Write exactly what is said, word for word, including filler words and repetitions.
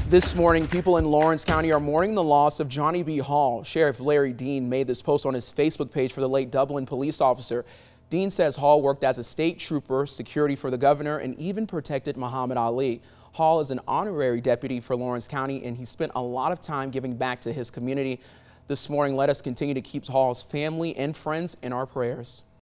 This morning, people in Lawrence County are mourning the loss of Johnny B. Hall. Sheriff Larry Dean made this post on his Facebook page for the late Dublin police officer. Dean says Hall worked as a state trooper, security for the governor, and even protected Muhammad Ali. Hall is an honorary deputy for Lawrence County, and he spent a lot of time giving back to his community. This morning, let us continue to keep Hall's family and friends in our prayers.